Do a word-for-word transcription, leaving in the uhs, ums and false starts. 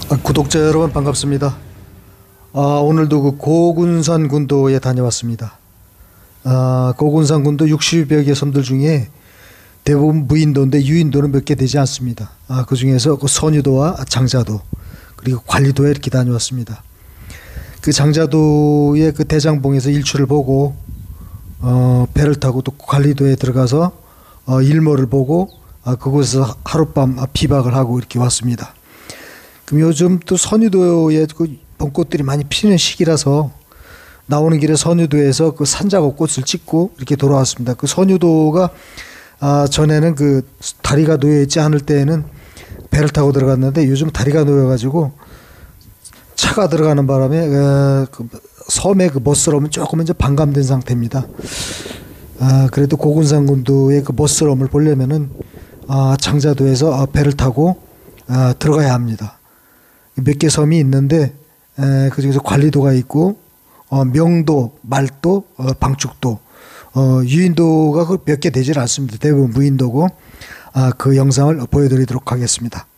아, 구독자 여러분 반갑습니다. 아, 오늘도 그 고군산 군도에 다녀왔습니다. 아, 고군산 군도 육십여 개 섬들 중에 대부분 무인도인데 유인도는 몇 개 되지 않습니다. 아, 그 중에서 그 선유도와 장자도 그리고 관리도에 이렇게 다녀왔습니다. 그 장자도의 그 대장봉에서 일출을 보고 어, 배를 타고 또 관리도에 들어가서 어, 일몰을 보고 아, 그곳에서 하룻밤 비박을 하고 이렇게 왔습니다. 그럼 요즘 또 선유도에 그 봄꽃들이 많이 피는 시기라서 나오는 길에 선유도에서 그 산자고 꽃을 찍고 이렇게 돌아왔습니다. 그 선유도가 아, 전에는 그 다리가 놓여 있지 않을 때에는 배를 타고 들어갔는데 요즘 다리가 놓여가지고 차가 들어가는 바람에 에, 그 섬의 그 멋스러움은 조금 이제 반감된 상태입니다. 아, 그래도 고군산 군도의 그 멋스러움을 보려면은 아, 장자도에서 배를 타고 아, 들어가야 합니다. 몇 개 섬이 있는데 에, 그중에서 관리도가 있고 어, 명도, 말도, 어, 방축도, 어, 유인도가 몇 개 되질 않습니다. 대부분 무인도고 아, 그 영상을 보여드리도록 하겠습니다.